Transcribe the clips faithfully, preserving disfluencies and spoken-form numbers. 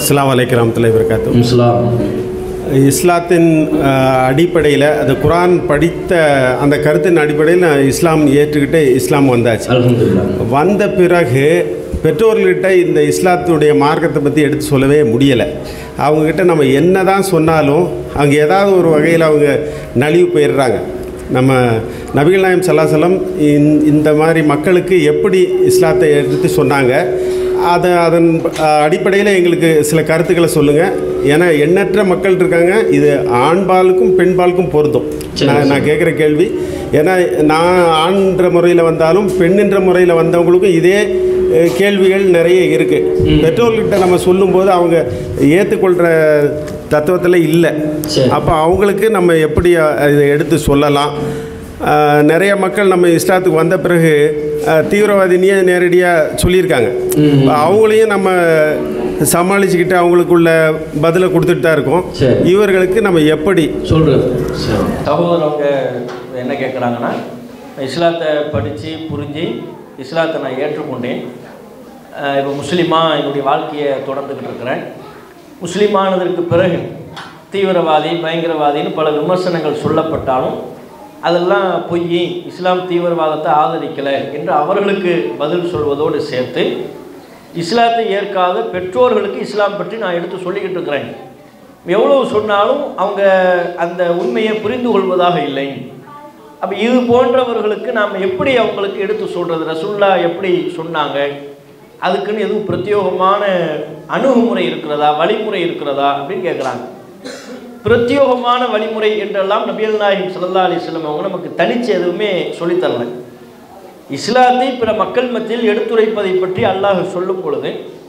அஸ்ஸலாமு அலைக்கும் வரஹ்மத்துல்லாஹி வபரகாத்துஹு. இஸ்லாம் இஸ்லாத்தின் அடிப்படையில் அந்த குர்ஆன் படித்த அந்த கருத்தின் அடிப்படையில் நான் இஸ்லாம் ஏற்றுக்கிட்டு இஸ்லாம் வந்தாச்சு. அல்ஹம்துலில்லாஹ். வந்த பிறகு பெற்றோர்கள்கிட்ட இந்த இஸ்லாத்துடைய மார்க்கத்தை பற்றி எடுத்து சொல்லவே முடியலை. அவங்கக்கிட்ட நம்ம என்ன தான் சொன்னாலும் அவங்க ஏதாவது ஒரு வகையில் அவங்க நலிவு போயிடுறாங்க. நம்ம நபிகள் நாயகம் ஸல்லல்லாஹு அலைஹி வஸல்லம் இந்த மாதிரி மக்களுக்கு எப்படி இஸ்லாத்தை எடுத்து சொன்னாங்க, அதை அதன் அடிப்படையில் எங்களுக்கு சில கருத்துக்களை சொல்லுங்கள். ஏன்னா எண்ணற்ற மக்கள் இருக்காங்க, இது ஆண்பாலுக்கும் பெண்பாலுக்கும் பொருந்தும். நான் நான் கேட்குற கேள்வி, ஏன்னா நான் ஆண்ன்ற முறையில் வந்தாலும் பெண்ணின்ற முறையில் வந்தவங்களுக்கும் இதே கேள்விகள் நிறைய இருக்குது. பெற்றோர்கிட்ட நம்ம சொல்லும்போது அவங்க ஏற்றுக்கொள்கிற தத்துவத்தில் இல்லை. அப்போ அவங்களுக்கு நம்ம எப்படி இதை எடுத்து சொல்லலாம்? நிறைய மக்கள் நம்ம இஸ்லாத்துக்கு வந்த பிறகு தீவிரவாதினியே நேரடியாக சொல்லியிருக்காங்க. அவங்களையும் நம்ம சமாளிச்சுக்கிட்டு அவங்களுக்குள்ள பதிலை கொடுத்துட்டு தான் இருக்கோம். இவர்களுக்கு நம்ம எப்படி சொல்கிறது? சகோதரர் அவங்க என்ன கேட்குறாங்கன்னா, இஸ்லாத்தை படித்து புரிஞ்சு இஸ்லாத்தை நான் ஏற்றுக்கொண்டேன், இப்போ முஸ்லீமாக என்னுடைய வாழ்க்கையை தொடர்ந்துக்கிட்டு இருக்கிறேன். முஸ்லீமானதற்கு பிறகு தீவிரவாதி பயங்கரவாதின்னு பல விமர்சனங்கள் சொல்லப்பட்டாலும் அதெல்லாம் பொய், இஸ்லாம் தீவிரவாதத்தை ஆதரிக்கலை என்று அவர்களுக்கு பதில் சொல்வதோடு சேர்த்து இஸ்லாத்தை ஏற்காத பெற்றோர்களுக்கு இஸ்லாம் பற்றி நான் எடுத்து சொல்லிக்கிட்டு இருக்கிறேன். எவ்வளவு சொன்னாலும் அவங்க அந்த உண்மையை புரிந்து கொள்வதாக இல்லை. அப்போ இது போன்றவர்களுக்கு நாம் எப்படி அவங்களுக்கு எடுத்து சொல்கிறது? ரசூலுல்லாஹ் எப்படி சொன்னாங்க, அதுக்குன்னு எதுவும் பிரத்யோகமான அணுகுமுறை இருக்கிறதா, வழிமுறை இருக்கிறதா அப்படின்னு கேட்குறாங்க. பிரத்யோகமான வழிமுறை என்றெல்லாம் நபிகள் நாயகம் ஸல்லல்லாஹு அலைஹி வஸல்லம் அவங்க நமக்கு தனிச்சு எதுவுமே சொல்லித்தரலை. இஸ்லாத்தை பிற மக்கள் மத்தியில் எடுத்துரைப்பதை பற்றி அல்லாஹ் சொல்லும் பொழுது,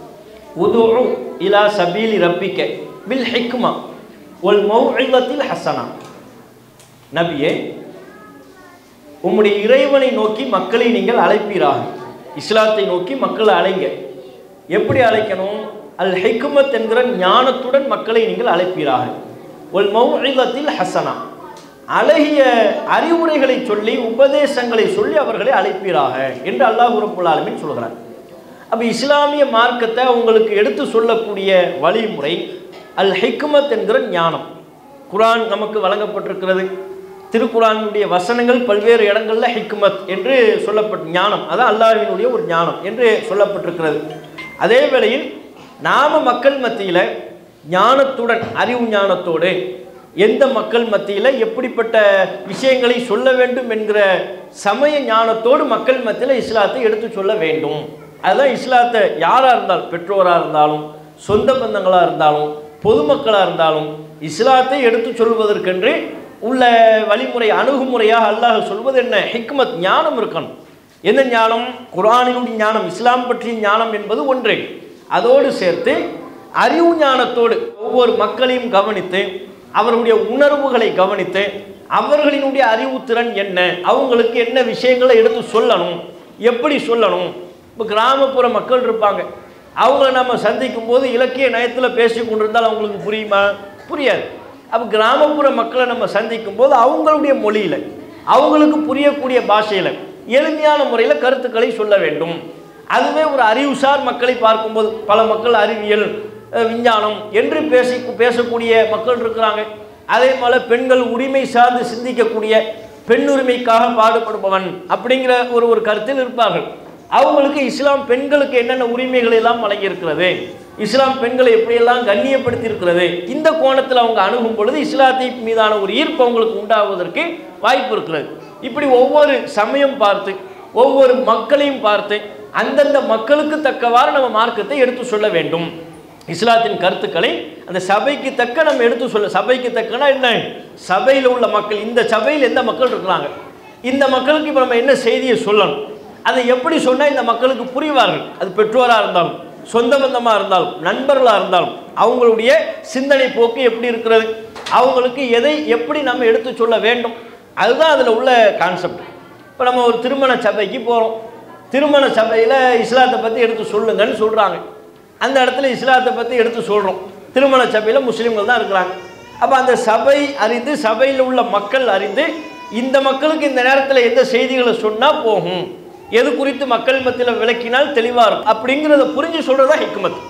உதுஉ இலா சபீலி ரப்பிக்க பில் ஹிக்மா வல் மௌஇதத்தில் ஹஸனா, நபியே உம்முடைய இறைவனை நோக்கி மக்களை நீங்கள் அழைப்பீராக. இஸ்லாத்தை நோக்கி மக்களை அழைங்க. எப்படி அழைக்கணும்? அல் ஹிக்மத் என்கிற ஞானத்துடன் மக்களை நீங்கள் அழைப்பீராக. ஒல் மௌஇதத்தில் ஹஸனா, அழகிய அறிவுரைகளை சொல்லி உபதேசங்களை சொல்லி அவர்களை அழைப்பீராக என்று அல்லாஹ் ரப்புல் ஆலமீன் சொல்கிறார். அப்போ இஸ்லாமிய மார்க்கத்தை உங்களுக்கு எடுத்து சொல்லக்கூடிய வழிமுறை அல் ஹிக்மத் என்கிற ஞானம். குர்ஆன் நமக்கு வழங்கப்பட்டிருக்கிறது. திருக்குர்ஆனுடைய வசனங்கள் பல்வேறு இடங்களில் ஹிக்மத் என்று சொல்லப்பட்ட ஞானம், அதான் அல்லாஹ்வினுடைய ஒரு ஞானம் என்று சொல்லப்பட்டிருக்கிறது. அதே வேளையில் நாம மக்கள் மத்தியில் ஞானத்துடன் அறிவு ஞானத்தோடு எந்த மக்கள் மத்தியில் எப்படிப்பட்ட விஷயங்களை சொல்ல வேண்டும் என்கிற சமய ஞானத்தோடு மக்கள் மத்தியில் இஸ்லாத்தை எடுத்து சொல்ல வேண்டும். அதுதான் இஸ்லாத்தை யாராக இருந்தாலும், பெற்றோராக இருந்தாலும், சொந்த பந்தங்களாக இருந்தாலும், பொதுமக்களாக இருந்தாலும் இஸ்லாத்தை எடுத்து சொல்வதற்கென்று உள்ள வழிமுறை அணுகுமுறையாக அல்லாஹ் சொல்வது என்ன? ஹிக்மத், ஞானம் இருக்கணும். எந்த ஞானம்? குர்ஆனினுடைய ஞானம், இஸ்லாம் பற்றிய ஞானம் என்பது ஒன்றே. அதோடு சேர்த்து அறிவு ஞானத்தோடு ஒவ்வொரு மக்களையும் கவனித்து அவர்களுடைய உணர்வுகளை கவனித்து அவர்களினுடைய அறிவுத்திறன் என்ன, அவங்களுக்கு என்ன விஷயங்களை எடுத்து சொல்லணும், எப்படி சொல்லணும். இப்போ கிராமப்புற மக்கள் இருப்பாங்க, அவங்கள நம்ம சந்திக்கும் போது இலக்கிய நயத்தில் பேசி கொண்டிருந்தால் அவங்களுக்கு புரியுமா? புரியாது. அப்போ கிராமப்புற மக்களை நம்ம சந்திக்கும் போது அவங்களுடைய மொழியில் அவங்களுக்கு புரியக்கூடிய பாஷையில் எளிமையான முறையில் கருத்துக்களை சொல்ல வேண்டும். அதுவே ஒரு அறிவுசார் மக்களை பார்க்கும்போது, பல மக்கள் அறிவியல் விஞ்ஞானம் என்று பேசி பேசக்கூடிய மக்கள் இருக்கிறாங்க. அதே போல் பெண்கள் உரிமை சார்ந்து சிந்திக்கக்கூடிய, பெண்ணுரிமைக்காக பாடுபடுபவன் அப்படிங்கிற ஒரு ஒரு கருத்தில் இருப்பார்கள். அவங்களுக்கு இஸ்லாம் பெண்களுக்கு என்னென்ன உரிமைகள் எல்லாம் வழங்கியிருக்கிறது, இஸ்லாம் பெண்களை எப்படியெல்லாம் கண்ணியப்படுத்தி இருக்கிறது, இந்த கோணத்தில் அவங்க அணுகும் பொழுது இஸ்லாத்தை மீதான ஒரு ஈர்ப்பு அவங்களுக்கு உண்டாவதற்கு வாய்ப்பு இருக்கிறது. இப்படி ஒவ்வொரு சமயம் பார்த்து ஒவ்வொரு மக்களையும் பார்த்து அந்தந்த மக்களுக்கு தக்கவாறு நம்ம மார்க்கத்தை எடுத்து சொல்ல வேண்டும். இஸ்லாத்தின் கருத்துக்களை அந்த சபைக்கு தக்க நம்ம எடுத்து சொல்ல. சபைக்கு தக்கனா என்ன? சபையில் உள்ள மக்கள், இந்த சபையில் எந்த மக்கள் இருக்கிறாங்க, இந்த மக்களுக்கு இப்போ நம்ம என்ன செய்தியை சொல்லணும், அதை எப்படி சொன்னால் இந்த மக்களுக்கு புரிவார்கள். அது பெற்றோராக இருந்தாலும், சொந்த பந்தமாக இருந்தாலும், நண்பர்களாக இருந்தாலும் அவங்களுடைய சிந்தனை போக்கு எப்படி இருக்கிறது, அவங்களுக்கு எதை எப்படி நம்ம எடுத்து சொல்ல வேண்டும், அதுதான் அதில் உள்ள கான்செப்ட். இப்போ நம்ம ஒரு திருமண சபைக்கு போகிறோம், திருமண சபையில் இஸ்லாத்தை பற்றி எடுத்து சொல்லுங்கன்னு சொல்கிறாங்க. அந்த இடத்துல இஸ்லாத்தை பற்றி எடுத்து சொல்கிறோம். திருமண சபையில் முஸ்லீம்கள் தான் இருக்கிறாங்க. அப்போ அந்த சபை அறிந்து, சபையில் உள்ள மக்கள் அறிந்து, இந்த மக்களுக்கு இந்த நேரத்தில் எந்த செய்திகளை சொன்னால் போகும், எது குறித்து மக்கள் மத்தியில் விளக்கினால் தெளிவாக இருக்கும் அப்படிங்கிறத புரிஞ்சு சொல்கிறது தான் ஹிக்மத்.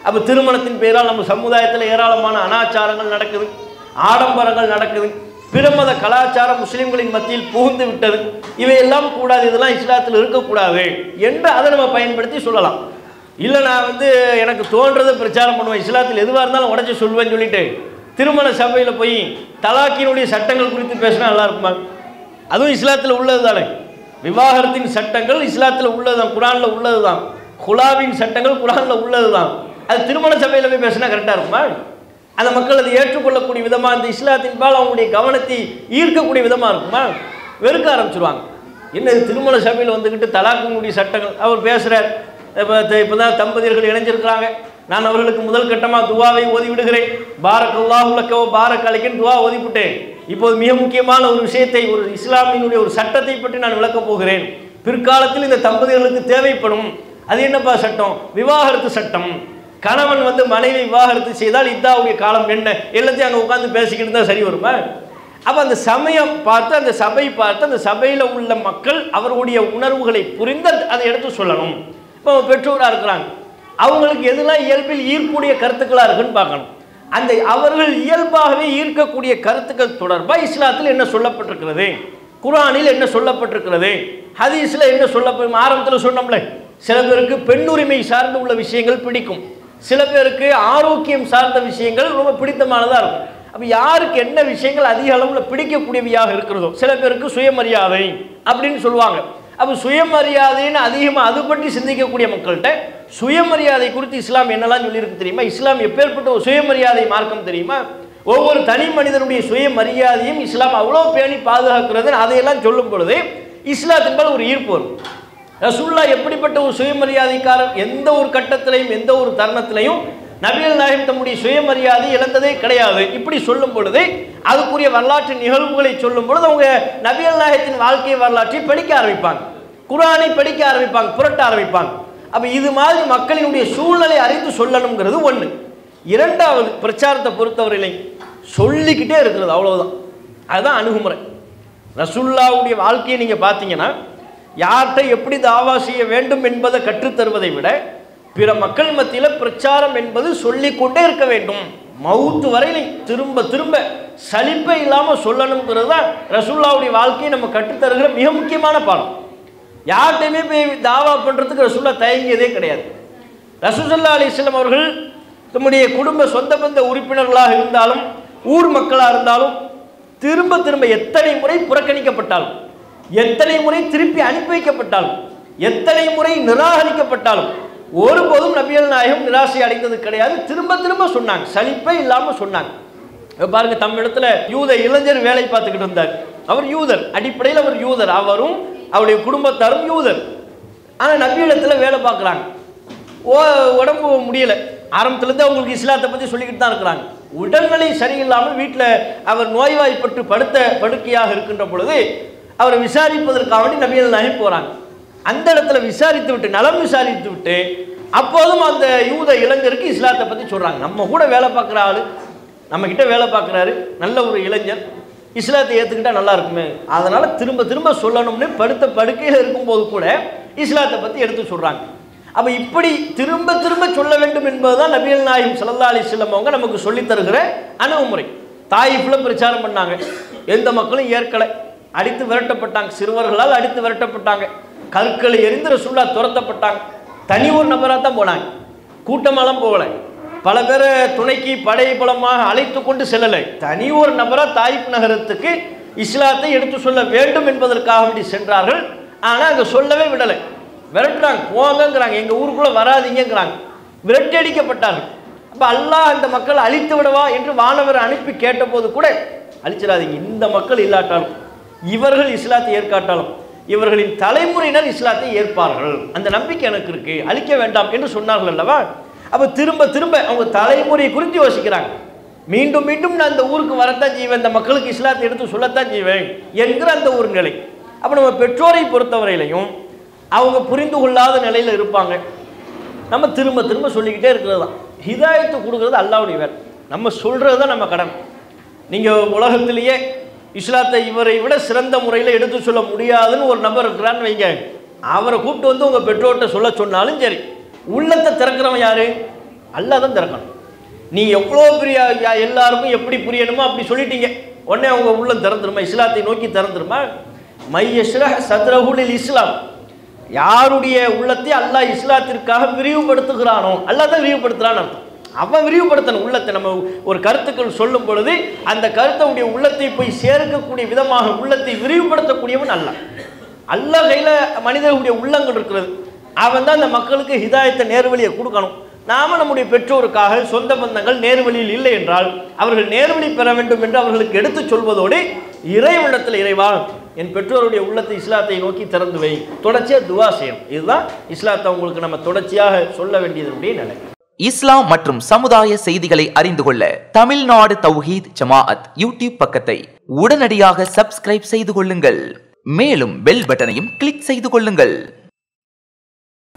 அப்போ திருமணத்தின் பெயரால் நம்ம சமுதாயத்தில் ஏராளமான அனாச்சாரங்கள் நடக்குது, ஆடம்பரங்கள் நடக்குது, பிரமத கலாச்சாரம் முஸ்லீம்களின் மத்தியில் புகுந்து விட்டது. இவையெல்லாம் கூடாது, இதெல்லாம் இஸ்லாத்தில் இருக்கக்கூடாது என்று அதை நம்ம பயன்படுத்தி சொல்லலாம். இல்லை நான் வந்து எனக்கு தோன்றதை பிரச்சாரம் பண்ணுவேன், இஸ்லாத்தில் எதுவாக இருந்தாலும் உடச்சி சொல்லுவேன்னு சொல்லிட்டு திருமண சபையில் போய் தலாக்கினுடைய சட்டங்கள் குறித்து பேசினா நல்லா இருக்குமா? அதுவும் இஸ்லாத்தில் உள்ளது தானே. விவாகரத்தின் சட்டங்கள் இஸ்லாத்தில் உள்ளது தான், குரானில் உள்ளது தான். குலாவின் சட்டங்கள் குரானில் உள்ளது தான். அது திருமண சபையில் போய் பேசினா கரெக்டாக இருக்குமா? அந்த மக்கள் அதை ஏற்றுக்கொள்ளக்கூடிய விதமாக, அந்த இஸ்லாத்தின் பால் அவங்களுடைய கவனத்தை ஈர்க்கக்கூடிய விதமாக இருக்குமா? வெறுக்க ஆரம்பிச்சிருவாங்க. என்ன இது திருமண சபையில் வந்துக்கிட்டு தலாக்கினுடைய சட்டங்கள் அவர் பேசுகிறார். இப்போ இப்போ தான் தம்பதியர்கள் இணைஞ்சிருக்கிறாங்க, நான் அவர்களுக்கு முதல் கட்டமாக துவாவை ஓதி விடுகிறேன், பாரக் அல்லாஹு லக்கோ பாரக் அலைக்கன் துவா ஓதிவிட்டேன். இப்போது மிக முக்கியமான ஒரு விஷயத்தை, ஒரு இஸ்லாமியினுடைய ஒரு சட்டத்தை பற்றி நான் விளக்கப் போகிறேன். பிற்காலத்தில் இந்த தம்பதியர்களுக்கு தேவைப்படும். அது என்னப்பா சட்டம்? விவாகரத்து சட்டம். கணவன் வந்து மனைவி விவாகரத்து செய்தால் இதாவுடைய காலம் என்ன, எல்லாத்தையும் அங்கே உட்காந்து பேசிக்கிட்டு தான் சரி வருமா? அப்போ அந்த சமயம் பார்த்து, அந்த சபை பார்த்து, அந்த சபையில் உள்ள மக்கள் அவர்களுடைய உணர்வுகளை புரிந்து அதை எடுத்து சொல்லணும். இப்போ பெற்றோராக இருக்கிறாங்க, அவங்களுக்கு எதெல்லாம் இயல்பில் ஈர்க்கக்கூடிய கருத்துக்களாக இருக்குன்னு பார்க்கணும். அந்த அவர்கள் இயல்பாகவே ஈர்க்கக்கூடிய கருத்துக்கள் தொடர்பாக இஸ்லாத்தில் என்ன சொல்லப்பட்டிருக்கிறது, குரானில் என்ன சொல்லப்பட்டிருக்கிறது, ஹதீஸில் என்ன சொல்லப்படும். ஆரம்பத்தில் சொன்னோம்ல, சில பேருக்கு பெண்ணுரிமை சார்ந்து உள்ள விஷயங்கள் பிடிக்கும், சில பேருக்கு ஆரோக்கியம் சார்ந்த விஷயங்கள் ரொம்ப பிடித்தமானதாக இருக்கும். அப்போ யாருக்கு என்ன விஷயங்கள் அதிக அளவில் பிடிக்கக்கூடியவையாக இருக்கிறதோ, சில பேருக்கு சுயமரியாதை அப்படின்னு சொல்லுவாங்க. அப்போ சுயமரியாதைன்னு அதிகமாக அது பற்றி சிந்திக்கக்கூடிய மக்கள்கிட்ட சுயமரியாதை குறித்து இஸ்லாம் என்னெல்லாம் சொல்லியிருக்கு தெரியுமா? இஸ்லாம் எப்பேற்பட்ட ஒரு சுயமரியாதை மார்க்கம் தெரியுமா? ஒவ்வொரு தனி மனிதனுடைய சுயமரியாதையும் இஸ்லாம் அவ்வளோ பேணி பாதுகாக்கிறது. அதையெல்லாம் சொல்லும் பொழுது இஸ்லாத்தின்பால் ஒரு ஈர்ப்பு வரும். ரசூலுல்லாஹ் எப்படிப்பட்ட ஒரு சுயமரியாதைக்காரர், எந்த ஒரு கட்டத்திலையும் எந்த ஒரு தருணத்திலையும் நபிகள் நாயகம் தம்முடைய சுயமரியாதை இழந்ததே கிடையாது. இப்படி சொல்லும் பொழுது அதுக்குரிய வரலாற்று நிகழ்வுகளை சொல்லும் பொழுது அவங்க நபிகள் நாயகத்தின் வாழ்க்கை வரலாற்றை படிக்க ஆரம்பிப்பாங்க, குர்ஆனை படிக்க ஆரம்பிப்பாங்க, புரட்ட ஆரம்பிப்பாங்க. அப்போ இது மாதிரி மக்களினுடைய சூழ்நிலை அறிந்து சொல்லணுங்கிறது ஒன்று. இரண்டாவது, பிரச்சாரத்தை பொறுத்தவரையிலே சொல்லிக்கிட்டே இருக்கிறது, அவ்வளவுதான். அதுதான் அணுகுமுறை. ரசூலுல்லாஹ்வுடைய வாழ்க்கையை நீங்கள் பார்த்தீங்கன்னா, யார்கிட்ட எப்படி தாவா செய்ய வேண்டும் என்பதை கற்றுத்தருவதை விட பிற மக்கள் மத்தியில் பிரச்சாரம் என்பது சொல்லிக்கொண்டே இருக்க வேண்டும். மவுத்து வரையிலே திரும்ப திரும்ப சலிப்பை இல்லாமல் சொல்லணுங்கிறது தான் ரசூலுல்லாஹ்வுடைய வாழ்க்கையை நம்ம கற்றுத்தருகிற மிக முக்கியமான பாடம். யார்கிட்டையுமே போய் தாவா பண்ணுறதுக்கு ரசூலுல்லாஹ் தயங்கியதே கிடையாது. ரசூல் ஸல்லல்லாஹு அலைஹி வஸல்லம் அவர்கள் தம்முடைய குடும்ப சொந்த பந்த உறுப்பினர்களாக இருந்தாலும் ஊர் மக்களாக இருந்தாலும் திரும்ப திரும்ப எத்தனை முறை புறக்கணிக்கப்பட்டாலும், எத்தனை முறை திருப்பி அனுப்பி வைக்கப்பட்டாலும், எத்தனை முறை நிராகரிக்கப்பட்டாலும் ஒருபோதும் நபிகள் நாயகம் நிராசை அடைந்தது கிடையாது. திரும்ப திரும்ப சொன்னாங்க, சலிப்பே இல்லாமல் சொன்னாங்க. பாருங்க, தமிழகத்தில் யூத இளைஞர் வேலை பார்த்துக்கிட்டு இருந்தார். அவர் யூதர், அடிப்படையில் அவர் யூதர், அவரும் அவருடைய குடும்பத்தாரும் யூதர். ஆனால் நபியிடத்தில் வேலை பார்க்குறாங்க. ஓ உடம்பு முடியலை, ஆரம்பத்துலேருந்து அவங்களுக்கு இஸ்லாத்தை பற்றி சொல்லிக்கிட்டு தான் இருக்கிறாங்க. உடல்நிலை சரியில்லாமல் வீட்டில் அவர் நோய்வாய்ப்பட்டு படுத்த படுக்கையாக இருக்கின்ற பொழுது அவரை விசாரிப்பதற்காக வேண்டி நபிகள் நாயகம் போகிறாங்க. அந்த இடத்துல விசாரித்து விட்டு, நலம் விசாரித்து விட்டு, அப்போதும் அந்த யூத இளைஞருக்கு இஸ்லாத்தை பற்றி சொல்கிறாங்க. நம்ம கூட வேலை பார்க்குற ஆள், நம்மக்கிட்ட வேலை பார்க்குறாரு, நல்ல ஒரு இளைஞர், இஸ்லாத்தை ஏற்றுக்கிட்டால் நல்லா இருக்குமே, அதனால் திரும்ப திரும்ப சொல்லணும்னு படுத்த படுக்கையில் இருக்கும்போது கூட இஸ்லாத்தை பற்றி எடுத்து சொல்கிறாங்க. அப்போ இப்படி திரும்ப திரும்ப சொல்ல வேண்டும் என்பது தான் நபிகள் நாயகம் ஸல்லல்லாஹு அலைஹி வஸல்லம் அவங்க நமக்கு சொல்லித் தருகிற அணுகுமுறை. தாயிஃப்ல பிரச்சாரம் பண்ணாங்க, எந்த மக்களும் ஏற்கலை, அடித்து விரட்டப்பட்டாங்க, சிறுவர்களால் அடித்து விரட்டப்பட்டாங்க, கற்களை எரிந்து ரசூலுல்லாஹ் துரத்தப்பட்டாங்க. தனி ஒரு நபராக தான் போனாங்க, கூட்டமெல்லாம் போகலை, பல பேரை துணைக்கு படை பலமாக அழைத்து கொண்டு செல்லலை. தனி ஒரு நபராக தாயிஃப் நகரத்துக்கு இஸ்லாத்தை எடுத்து சொல்ல வேண்டும் என்பதற்காக வேண்டி சென்றார்கள். ஆனால் அங்கே சொல்லவே விடலை, விரட்டுறாங்க, போங்கங்கிறாங்க, எங்கள் ஊருக்குள்ளே வராதிங்கிறாங்க, விரட்டி அடிக்கப்பட்டார்கள். அப்போ அல்லாஹ் அந்த மக்களை அழித்து விடவா என்று வானவர் அனுப்பி கேட்டபோது கூட அழிச்சிடாதீங்க, இந்த மக்கள் இல்லாட்டாலும் இவர்கள் இஸ்லாத்தை ஏற்காட்டாலும் இவர்களின் தலைமுறையினர் இஸ்லாத்தை ஏற்பார்கள், அந்த நம்பிக்கை எனக்கு இருக்கு, அழிக்க வேண்டாம் என்று சொன்னார்கள் அல்லவா. அப்போ திரும்ப திரும்ப அவங்க தலைமுறை குறித்து யோசிக்கிறாங்க. மீண்டும் மீண்டும் நான் அந்த ஊருக்கு வரத்தான் செய்வேன், இந்த மக்களுக்கு இஸ்லாத்தை எடுத்து சொல்லத்தான் செய்வேன் என்கிற அந்த ஒரு நிலை. அப்போ நம்ம பெற்றோரை பொறுத்தவரையிலையும் அவங்க புரிந்து கொள்ளாத நிலையில் இருப்பாங்க. நம்ம திரும்ப திரும்ப சொல்லிக்கிட்டே இருக்கிறது தான். ஹிதாயத்து கொடுக்குறது அல்லாஹ்வுடைய வேலை, நம்ம சொல்கிறது தான் நம்ம கடன். நீங்கள் உலகத்திலேயே இஸ்லாத்தை இவரை விட சிறந்த முறையில் எடுத்து சொல்ல முடியாதுன்னு ஒரு நபர் இருக்கிறான்னு வைங்க, அவரை கூப்பிட்டு வந்து உங்கள் பெற்றோர்கிட்ட சொல்ல சொன்னாலும் சரி, உள்ளத்தை திறக்கிறவன் யார்? அல்லாஹ் தான் திறக்கணும். நீ எவ்வளோ பெரிய எல்லாருக்கும் எப்படி புரியணுமோ அப்படி சொல்லிட்டீங்க, உடனே அவங்க உள்ளம் திறந்துருமா? இஸ்லாத்தை நோக்கி திறந்துருமா? மையஷ்ரஹ் சத்ரஹுல் இஸ்லாம், யாருடைய உள்ளத்தை அல்லாஹ் இஸ்லாத்திற்காக விரிவுபடுத்துகிறானோ, அல்லாஹ் தான் விரிவுபடுத்துறான்னு அர்த்தம். அவன் விரிவுபடுத்தணும் உள்ளத்தை. நம்ம ஒரு கருத்துக்கள் சொல்லும் பொழுது அந்த கருத்துடைய உள்ளத்தை போய் சேர்க்கக்கூடிய விதமாக உள்ளத்தை விரிவுபடுத்தக்கூடியவன் அல்லாஹ். அல்லாஹ் கையில் மனிதர்களுடைய உள்ளங்கள் இருக்கிறது. அவன் தான் அந்த மக்களுக்கு ஹிதாயத்தை நேர்வழியை கொடுக்கணும். நாம நம்முடைய பெற்றோருக்காக சொந்த பந்தங்கள் நேர்வழியில் இல்லை என்றால் அவர்கள் நேர்வழி பெற வேண்டும் என்று அவர்களுக்கு எடுத்து சொல்வதோடு இறைவனிடத்தில் இறைவா என் பெற்றோருடைய உள்ளத்தை இஸ்லாத்தை நோக்கி திறந்து வை, தொடர்ச்சியாக துவா செய்யும். இதுதான் இஸ்லாத்தை உங்களுக்கு நம்ம தொடர்ச்சியாக சொல்ல வேண்டியதனுடைய நிலை. இஸ்லாம் மற்றும் சமுதாய செய்திகளை அறிந்து கொள்ள தமிழ்நாடு தௌஹீத் ஜமாஅத் யூடியூப் பக்கத்தை உடனடியாக சப்ஸ்கிரைப் செய்து கொள்ளுங்கள். மேலும் பெல் பட்டனையும் கிளிக் செய்து கொள்ளுங்கள்.